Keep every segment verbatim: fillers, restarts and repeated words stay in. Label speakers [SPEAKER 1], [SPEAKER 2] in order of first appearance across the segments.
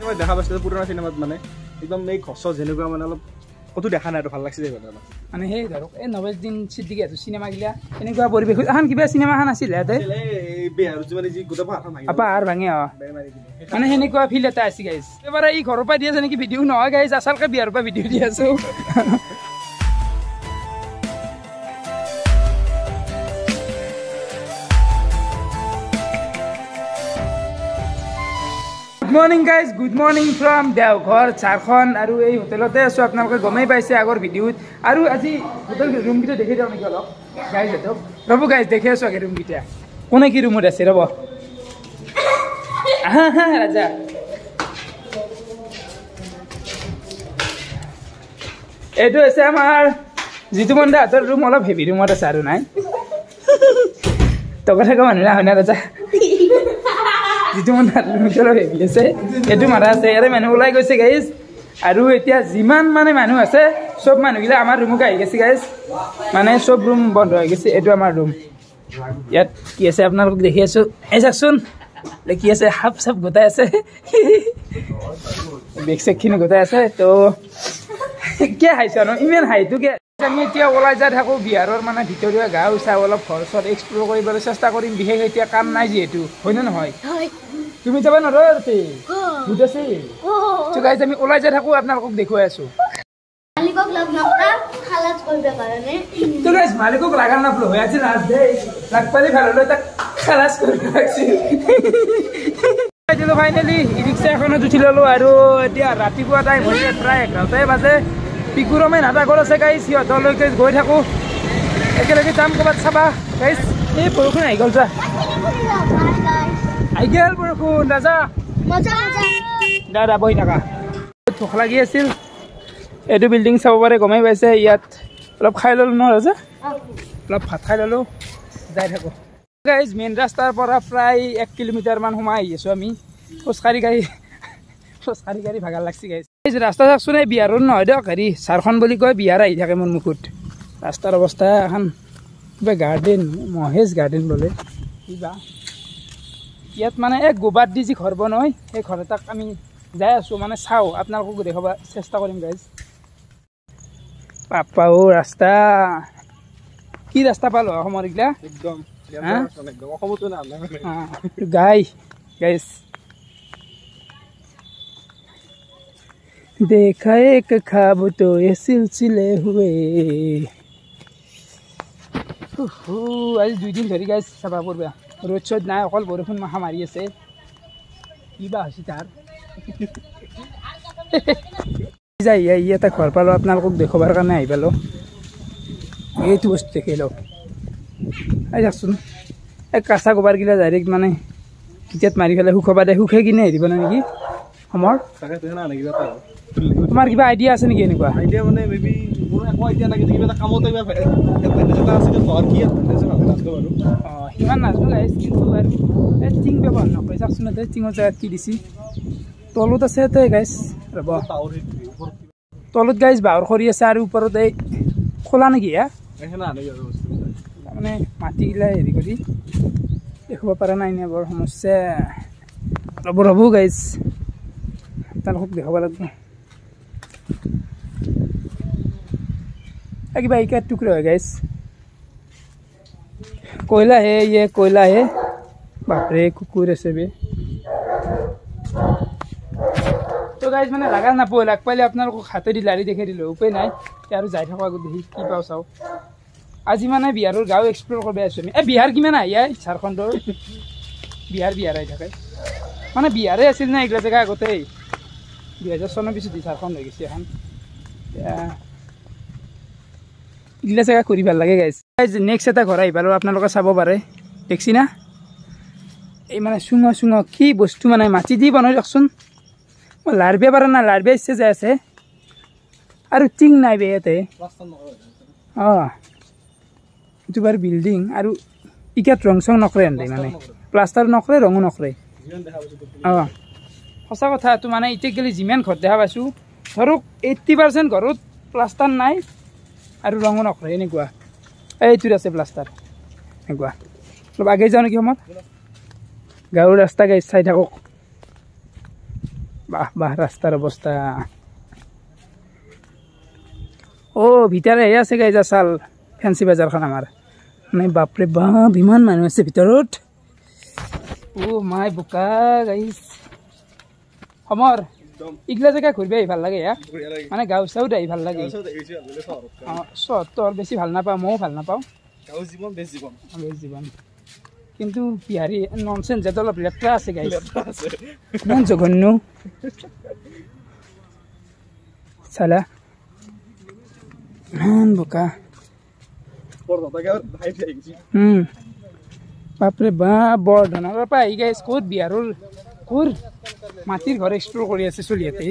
[SPEAKER 1] মই দেখা পাইছিলো পুৰণা চিনেমাত মানে একদম এই ঘছ যেনেকুৱা মানে অলপ কতো দেখা নাই আৰু ভাল লাগছে দেই ঘটনা
[SPEAKER 2] মানে সেই ধৰক এই নৱাজুদ্দিন ছিদ্দিকীৰ চিনেমা গিলা এনেকুৱা পৰিৱেশ এখন কিবা চিনেমা এখন আছিল ইয়াতে
[SPEAKER 1] এই বেহাৰত মানে যি গোটা পাহাৰ ভাঙি
[SPEAKER 2] পাহাৰ ভাঙে অ মানে সেনেকুৱা ফিল এটা আছে গাইজ এবাৰ এই ঘৰৰ পৰা দি আছে নেকি ভিডিঅ' নহয় গাইজ আচলতে বিহাৰৰ পৰা ভিডিঅ' দি আছো Good morning guys, good morning from Deoghar, Jharkhand আৰু এই হোটেলতে আছো আপোনালোকে গমেই পাইছে আগৰ ভিডিঅ'ত আৰু আজি হোটেল ৰুম কিটা দেখি যাও নেকি অলপ গাইজ এটো ৰব গাইজ দেখি আছো আগে ৰুম কিটা কোনে কি ৰুমত আছে ৰব আহা হা ৰাজা এইটো আছে আমাৰ জিতু মন্দা হাতৰ ৰুম অলপ হেভি ৰুমত আছে আৰু নাই তো কথা কম না হয়না ৰাজা জিতু মন্দাৰ ৰুমটো অলপ হেভি আছে এইটো মাৰা আছে ইয়াৰে মানুহ ওলাই গৈছে গাইজ আৰু এতিয়া যিমান মানে মানুহ আছে সব মানুহগিলা আমাৰ ৰুমক আহি গৈছে গাইজ মানে সব ৰুম বন্ধ হৈ গৈছে এইটো আমাৰ ৰুম ইয়াত কি আছে আপোনালোকক দেখি আছো এই চাচোন কি আছে হাফ চাপ গোটাই আছে বেগ চেকখিনি গোটাই আছে তো কিয় হাইছ ন ইমান হাইটো কিয় আমি এতিয়া ওলাই যাই থাকোঁ বিহাৰৰ মানে ভিতৰীয়া গাঁও চাই অলপ ঘৰ চৰ এক্সপ্ল'ৰ কৰিবলৈ চেষ্টা কৰিম বিশেষ এতিয়া কাম নাই যিহেতু হয়নে নহয় তুমি যাবা নোৱাৰা বুজি আছে তো গাইজ আমি ওলাই যাই থাকোঁ আপোনালোকক দেখুৱাই আছোঁ তো গাইজ মালিকক লাগা নাপলো হৈ আছে লাষ্ট ডে লাগ পালি ভাল হ'লে তাক খালাচ কৰিব লাগছিল ফাইনেলি ই ৰিক্সা এখনত উঠি ল'লোঁ আৰু এতিয়া ৰাতিপুৱা টাইম হৈছে প্ৰায় এঘাৰটাই বাজে পিকুৰমে নাটকৰ আছে গাইজ সিহঁতলৈকে গৈ থাকোঁ একেলগে যাম ক'ৰবাত চাবা গাইজ এই বৰষুণ আহি গ'ল যা আহি গ'ল বৰষুণ ৰাজা দাদা বহি থাকা ভোক লাগি আছিল এইটো বিল্ডিং চাব পাৰে গমেই পাইছে ইয়াত অলপ খাই ল'লোঁ ন ৰাজা অলপ ভাত খাই ল'লোঁ যাই থাকোঁ গাইজ মেইন ৰাস্তাৰ পৰা প্ৰায় এক কিলোমিটাৰমান সোমাই আহি আছোঁ আমি খোজকাঢ়ি গাড়ী খোজকাঢ়ি গাড়ী ভাগাৰ লাগছি গাইজ এই ৰাস্তা চাওকচোন এই বিহাৰৰ নহয় দিয়ক হেৰি ঝাৰখণ্ড বুলি কয় বিহাৰ আহি থাকে মোৰ মুখত ৰাস্তাৰ অৱস্থা এখন কিবা গাৰ্ডেন মহেশ গাৰ্ডেন বোলে কিবা ইয়াত মানে এক গোবাৰ দি যি ঘৰ বনাই সেই ঘৰ এটাক আমি যাই আছোঁ মানে চাওঁ আপোনালোকক দেখাব চেষ্টা কৰিম গাইজ পাপাও ৰাস্তা কি ৰাস্তা পালোঁ অসমৰ এইগিলা
[SPEAKER 1] একদম
[SPEAKER 2] গাই গাইজ देखा एक ख्वाब तो ये सिलसिले हुए आज दुई दिन धरी गाइज चाबा पड़बा रोड शोड ना अकल बरषुण माखा मारि আছে কিবা হৈছে তাৰ যাই ইয়াতে ঘৰ পালোঁ আপোনালোকক দেখুৱাৰ কাৰণে আহি পালোঁ এইটো বস্তু দেখি লওক আহি যাওকচোন এই কাঁচা গোবাৰগিলা ডাইৰেক্ট মানে কেতিয়াত মাৰি পেলাই শুকাবা দে শুকাই কিনে হেৰিব না নেকি সমৰ তোমাৰ কিবা আইডিয়া আছে নেকি এনেকুৱা
[SPEAKER 1] আইডিয়া মানে মেবি মোৰ একো আইডিয়া নাই কিন্তু কিবা এটা কামত কিবা এডভান্টেজ এটা আছে কিন্তু ঘৰ কি এডভান্টেজ ভালকৈ নাজানো বাৰু
[SPEAKER 2] অঁ সিমান নাজানো গাইজ কিন্তু আৰু এই টিং ব্যৱহাৰ নকৰে চাওকচোন ইয়াতে টিঙৰ জেগাত কি দিছে তলত আছে ইয়াতে গাইজ ৰ'ব তলত গাইজ বাঁহৰ খৰি আছে আৰু ওপৰত এই খোলা নেকি এয়া তাৰমানে মাটিগিলা হেৰি কৰি দেখিব পৰা নাই নে বৰ সমস্যা ৰ'ব ৰ'ব গাইজ আপোনালোকক দেখাব লাগিব কিবা ইকাৰ টুকুৰা হয় গাইজ কয়লা হে ইয়ে কয়লা হে বাপৰে কুকুৰ আছে বে তো গাইজ মানে লাগা নাপায় লাগ পালে আপোনালোকক হাতেদি লাৰি দেখাই দিলোঁ উপায় নাই আৰু যাই থাকোঁ আগত দেখি কি পাওঁ চাওঁ আজি মানে বিহাৰৰ গাঁও এক্সপ্ল'ৰ কৰিব আছোঁ আমি এই বিহাৰ কিমান আহি আহি ঝাৰখণ্ডৰ বিহাৰ বিহাৰ আহি থাকে মানে বিহাৰে আছিল না এইগিলা জেগা আগতেই দুহেজাৰ চনৰ পিছত ঝাৰখণ্ড হৈ গৈছে এখন এইগিলা জেগা ঘূৰি ভাল লাগে গাইজ গাইজ নেক্সট এটা ঘৰ আহি পালোঁ আপোনালোকে চাব পাৰে দেখছি না এই মানে চুঙ চুঙ কি বস্তু মানে মাটি দি বনাই দিয়কচোন মই লাৰবে পাৰা না লাৰবে ইচ্ছা যাই আছে আৰু টিং নাই বে ইয়াতে অঁ এইটো বাৰু বিল্ডিং আৰু ইকাত ৰং চং নকৰে এনে মানে প্লাষ্টাৰ নকৰে ৰঙো নকৰে অঁ সঁচা কথা এইটো মানে এতিয়া গেলি যিমান ঘৰ দেখা পাইছোঁ ধৰক এইট্টি পাৰ্চেণ্ট ঘৰত প্লাষ্টাৰ নাই আৰু ৰঙো নকৰে এনেকুৱা এইটোত আছে প্লাষ্টাৰ এনেকুৱা অলপ আগে যাওঁ নেকি সময়ত গাঁৱৰ ৰাস্তা গাই চাই থাকক বাহ বাহ ৰাস্তাৰ অৱস্থা ও ভিতৰে এই আছে গাইজ আছাল ফেন্সি বাজাৰখন আমাৰ মানে বাপৰে বাপ ইমান মানুহ আছে ভিতৰত ও মাই বোকা গাইজ সমর ইগলা জায়গা ঘুরবে ভাল লাগে মানে গাঁও চাও আহি ভাল লাগে চহর তো আর বেশি ভাল নাপাও ময়ো ভাল নাপাও গাঁও জীবন বেশ জীবন বেশ জীবন কিন্তু বিহারি ননসেন্স যেটা অলপ লেপটা আছে গাইজ ইমান জঘন্য চালা ইমান বোকা হুম বাপরে বাপ বৰধনৰ পৰা আহি গাইজ ক'ত বিহাৰৰ ক'ৰ মাটিৰ ঘৰ এক্সপ্ল'ৰ কৰি আছে চলি ইয়াতে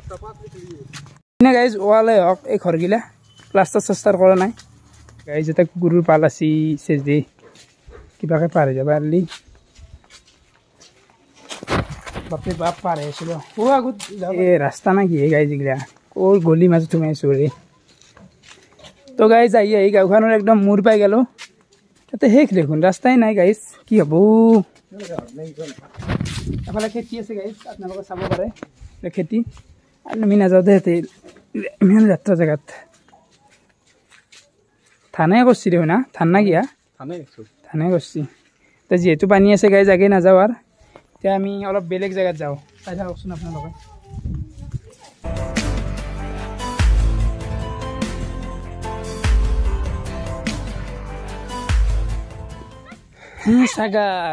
[SPEAKER 2] গাইজ ওৱালে হওক এই ঘৰগিলা প্লাষ্টাৰ চাষ্টাৰ কৰা নাই গাইজ এটা কুকুৰৰ পাল আছে চেজ দি কিবাকে পাৰ হৈ যাব পাৰিলি বাপৰে বাপ পাৰ হৈ আছিলো অ আগত এই ৰাস্তা না কি গাইজ এইগিলা ক'ৰ গলি মাজত সোমাই আছো ৰে তো গাইজ আহি আহি গাঁওখনৰ একদম মূৰ পাই গেলো তাতে শেষ দেখোন ৰাস্তাই নাই গাইজ কি হ'ব এফালে খেতি আছে গাইজ আপোনালোকে চাব পাৰে খেতি আৰু আমি নাযাওঁ দে সিহঁতে ইমান যাত্ৰা জেগাত থানাই কৰিছে দেখোন না থানা কিয়া থানাই কৰিছে তো যিহেতু পানী আছে গাইজ আগে নাযাওঁ আৰু এতিয়া আমি অলপ বেলেগ জেগাত যাওঁ চাই থাককচোন আপোনালোকে ছাগাল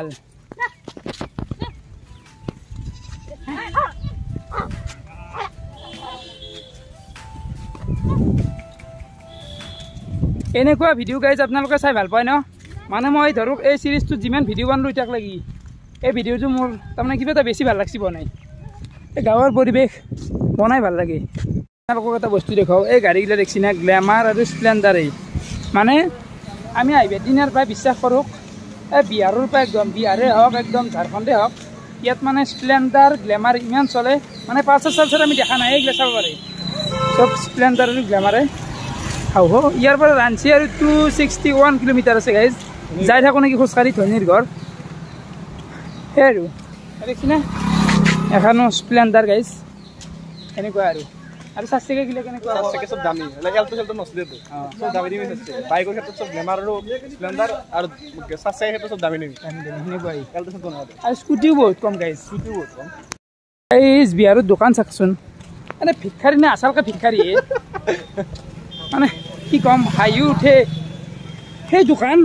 [SPEAKER 2] এনেকুৱা ভিডিঅ' গাইজ আপোনালোকে চাই ভাল পায় ন মানে মই ধৰক এই চিৰিজটোত যিমান ভিডিঅ' বনালোঁ এতিয়াক লাগি এই ভিডিঅ'টো মোৰ তাৰমানে কিবা এটা বেছি ভাল লাগছি বনাই এই গাঁৱৰ পৰিৱেশ বনাই ভাল লাগে আপোনালোকক এটা বস্তু দেখাওঁ এই গাড়ীগিলা দেখছি না গ্লেমাৰ আৰু স্প্লেণ্ডাৰ এই মানে আমি আহিবা দিনাৰ পৰাই বিশ্বাস কৰোঁ এই বিহাৰৰ পৰা একদম বিহাৰে হওক একদম ঝাৰখণ্ডে হওক ইয়াত মানে স্প্লেণ্ডাৰ গ্লেমাৰ ইমান চলে মানে পালচাৰ চালচাৰ আমি দেখা নাই এইগিলা চাব পাৰে চব স্প্লেণ্ডাৰ আৰু গ্লেমাৰে হাও হো ইয়াৰ পৰা ৰাঞ্চি আৰু টু ছিক্সটি ওৱান কিলোমিটাৰ আছে গাইজ যাই থাকোঁ নেকি খোজকাঢ়ি ধনীৰ ঘৰ সেই আৰু দেখিছেনে এখনো স্প্লেণ্ডাৰ গাইজ এনেকুৱা আৰু আৰু চাৰ্চিকে গিলা কেনেকুৱা চাৰ্চিকে চব দামী এলটো চেলটো নচলে তো চব দামী দামী আছে বাইকৰ ক্ষেত্ৰত চব গ্লেমাৰ আৰু স্প্লেণ্ডাৰ আৰু চাৰ্চিকে ক্ষেত্ৰত চব দামী দামী সেনেকুৱাই এলটো চেলটো নহয় আৰু স্কুটিও বহুত কম গাইজ স্কুটিও বহুত কম এই বিহাৰৰ দোকান চাকচোন এনে ভিক্ষাৰী নে আচলকে ভিক্ষাৰীয়ে মানে কি কম হাঁহি উঠে সেই দোকান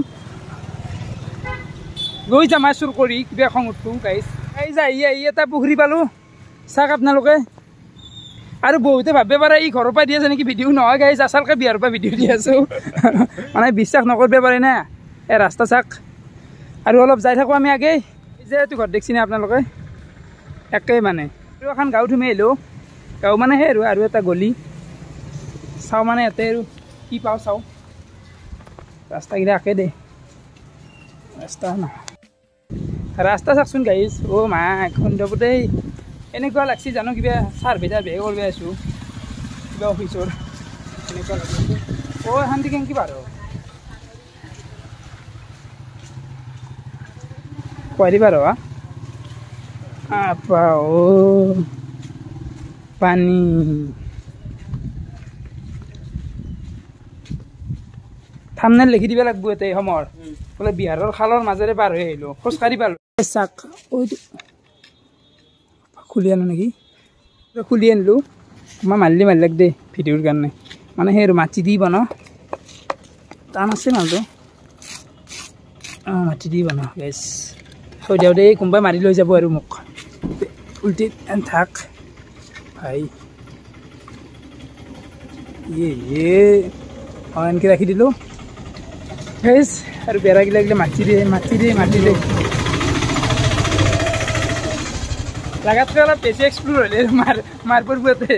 [SPEAKER 2] লৈ যাম চুৰ কৰি কিবা খং উঠোঁ গাইজ এই যে আহি আহি এটা পুখুৰী পালোঁ চাওক আপোনালোকে আৰু বহুতে ভাবিব পাৰে এই ঘৰৰ পৰা দি আছে নেকি ভিডিঅ' নহয় গাইজ আচলকে বিহাৰৰ পৰা ভিডিঅ' দি আছোঁ মানে বিশ্বাস নকৰিব পাৰে না এই ৰাস্তা চাওক আৰু অলপ যাই থাকোঁ আমি আগে এই যে এইটো ঘৰ দেখিছেনে আপোনালোকে একেই মানে আৰু এখন গাঁৱত সোমাই আহিলোঁ গাঁও মানে সেই আৰু আৰু এটা গলি চাওঁ মানে ইয়াতে আৰু কি পাওঁ চাওঁ ৰাস্তাকেইটা একে দে ৰাস্তা নহয় ৰাস্তা চাওকচোন গাইজ অ' মা খুন্দপুতে এনেকুৱা লাগছি জানো কিবা চাৰ্ভে টাৰ্ভে কৰিব আছোঁ কিবা অফিচৰ এনেকুৱা লাগিছে অ' শান্তি কেনেকৈ পাৰ কুঁৱাৰী পাৰ আপা অ' পানী থামনেল লিখি দিব লাগিব এতে সময়ৰ বোলে বিহাৰৰ খালৰ মাজেৰে পাৰ হৈ আহিলোঁ খোজকাঢ়ি পালোঁ চাক খুলি আনো নেকি খুলি আনিলোঁ মই মাৰিলি মাৰি লাগ দেই ভিডিঅ'ৰ কাৰণে মানে সেই আৰু মাটি দি বনাওঁ টান আছে মালটো অঁ মাটি দি বনাওঁ গেছ থৈ দিওঁ দেই কোনোবাই মাৰি লৈ যাব আৰু মোক উল্টি থাক ভাই ইয়ে অঁ এনেকৈ ৰাখি দিলোঁ গেছ আৰু বেৰাগিলা গিলা মাটি দিয়ে মাটি দিয়ে মাটি দিয়ে লাগাতকৈ অলপ বেছি এক্সপ্ল'ৰ হ'লে মাৰ মাৰ পৰবোৰতে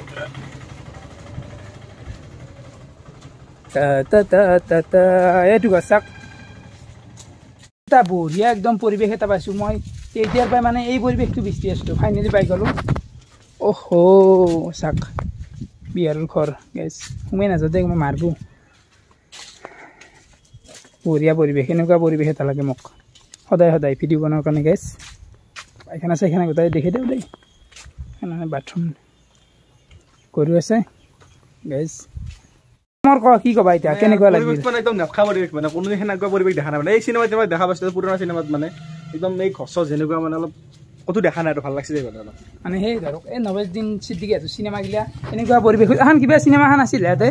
[SPEAKER 2] এইটো গছ চাওক এটা বঢ়িয়া একদম পৰিৱেশ এটা পাইছোঁ মই তেতিয়াৰ পৰাই মানে এই পৰিৱেশটো বিচাৰি আছিলোঁ ফাইনেলি পাই গ'লোঁ অহ' চাওক বিহাৰৰ ঘৰ গেছ সোমাই নাযাওঁতে মই মাৰিব বঢ়িয়া পৰিৱেশ এনেকুৱা পৰিৱেশ এটা লাগে মোক সদায় সদায় ভিডিঅ' বনোৱাৰ কাৰণে গেছ পাইখানা চাইখানা গোটাই দেখি দিওঁ দেই এনে বাথৰুম কৰি আছে গাইজ মোৰ ক কি কবা এতিয়া কেনেকুৱা লাগিল
[SPEAKER 1] মানে একদম নেখা পৰিৱেশ মানে কোনো সেনেকুৱা পৰিৱেশ দেখা নাই মানে এই চিনেমাত মই দেখা পাইছিলো পুৰণা চিনেমাত মানে একদম এই ঘছ যেনেকুৱা মানে অলপ কতো দেখা নাই আৰু ভাল লাগিছে
[SPEAKER 2] মানে সেই ধৰক এই নবেজ দিন চিদ্দিকী চিনেমা গিলা এনেকুৱা পৰিৱেশ এখন কিবা চিনেমা এখন আছিল ইয়াতে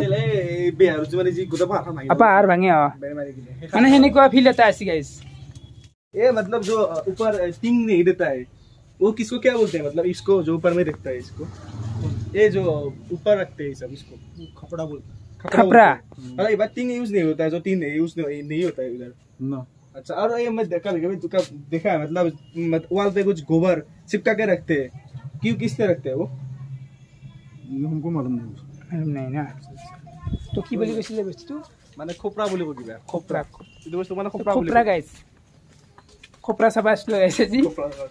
[SPEAKER 2] পাহাৰ ভাঙে অ মানে সেনেকুৱা ফিল এটা আছে গাইজ
[SPEAKER 1] ये मतलब जो ऊपर टिंग नहीं देता है वो किसको क्या बोलते हैं मतलब इसको जो ऊपर में रखता है इसको ये जो ऊपर रखते हैं सब इसको खपड़ा बोलते हैं
[SPEAKER 2] खपड़ा
[SPEAKER 1] अरे ये बात टिंग यूज नहीं होता है जो टिंग यूज नहीं होता है उधर नो अच्छा और ये मैं देखा कभी तो कब देखा है मतलब वॉल पे कुछ गोबर चिपका के रखते हैं क्यों किस तरह रखते हैं वो हमको मालूम नहीं
[SPEAKER 2] मालूम नहीं ना तो की बोली কৈছিলে বস্তুটো
[SPEAKER 1] মানে খোপৰা বুলি কৈ দিবা
[SPEAKER 2] খোপৰা
[SPEAKER 1] ಇದು বস্তু মানে খোপৰা বুলি
[SPEAKER 2] খোপৰা গাইস খোপৰা চাবাছলো গাইছে জি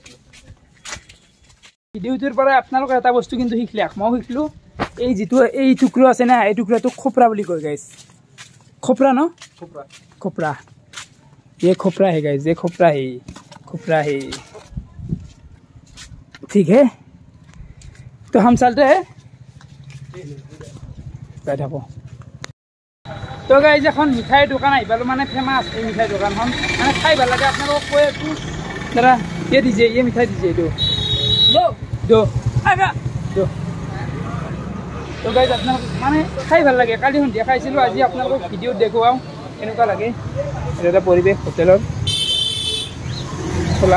[SPEAKER 2] ভিডিওটোৰ পৰা আপোনালোক এটা বস্তু কিন্তু শিকলে মই শিকলো এই যেটো এই টুকৰা আছে না এই টুকৰাটো খোপৰা বুলি কয় গাইস খোপৰা ন
[SPEAKER 1] খোপৰা
[SPEAKER 2] খোপৰা ये खोपरा है गाइस ये खोपरा है खोपरा है ठीक है तो हम चलते हैं बैठा पो तो गाइस এখন মিঠাই দোকান আইবালো মানে ফেমাস এই মিঠাই দোকানখন মানে খাই ভাল লাগে আপোনালোকক কৈ আছো দাদা ये दीजिए ये मिठाई दीजिए दो दो दो आगा दो तो गाइस আপোনালোক মানে খাই ভাল লাগে কালি সন্ধিয়া খাইছিলো আজি আপোনালোকক ভিডিঅ দেখুৱাও এনেকুৱা লাগে এটা পৰিৱেশ হোটেলৰ খোলা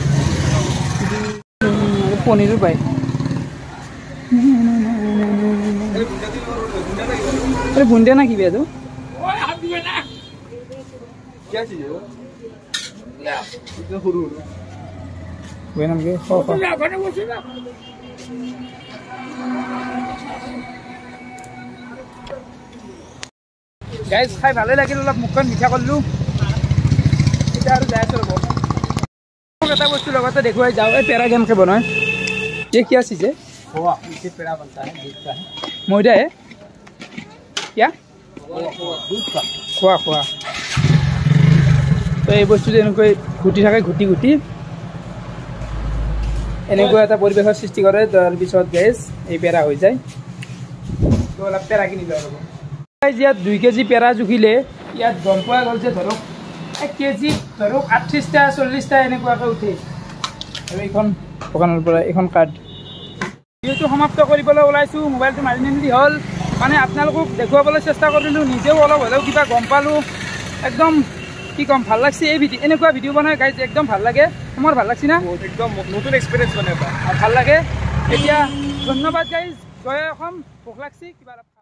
[SPEAKER 2] পনীৰো পায় अरे बुंदे ना की बेदो ओए हाथ दिए ना
[SPEAKER 1] क्या चीज है वो इतना हुरु हुरु
[SPEAKER 2] वे नाम के खो खो
[SPEAKER 1] ना बने वो सीधा
[SPEAKER 2] गाइस खाई ভালে লাগিল অলপ মুখখন মিঠা করলু এটা আর যায় চলব এটা বস্তু লগতে দেখুৱাই যাও এই পেৰা গেম কে বনায় ये क्या चीज है
[SPEAKER 1] खोआ इससे पेड़ा बनता है दूध का है
[SPEAKER 2] मैदा है क्या
[SPEAKER 1] दूध का
[SPEAKER 2] खोआ खोआ तो এই বস্তু এনেকৈ ঘুটি থাকে ঘুটি ঘুটি এনেকৈ এটা পৰিৱেশৰ সৃষ্টি কৰে তাৰ পিছত গেছ এই পেৰা হৈ যায় তো অলপ পেৰা কিনি লওঁ ৰ'ব গাইজ ইয়াত দুই কেজি পেৰা জুখিলে ইয়াত গম পোৱা গ'ল যে ধৰক এক কেজি ধৰক আঠত্ৰিছটা চল্লিছটা এনেকুৱাকৈ উঠে আৰু এইখন দোকানৰ পৰা এইখন কাৰ্ড ভিডিঅ'টো সমাপ্ত কৰিবলৈ ওলাইছোঁ মোবাইলটো মাৰি নিদি হ'ল মানে আপোনালোকক দেখুৱাবলৈ চেষ্টা কৰিলোঁ নিজেও অলপ হ'লেও কিবা গম পালোঁ একদম কি ক'ম ভাল লাগছে এই ভিডিঅ' এনেকুৱা ভিডিঅ' বনাই গাইজ একদম ভাল লাগে তোমাৰ ভাল লাগছি না
[SPEAKER 1] একদম নতুন এক্সপিৰিয়েঞ্চ মানে এটা
[SPEAKER 2] ভাল লাগে এতিয়া ধন্যবাদ গাইজ জয় অসম ভোক লাগছি কিবা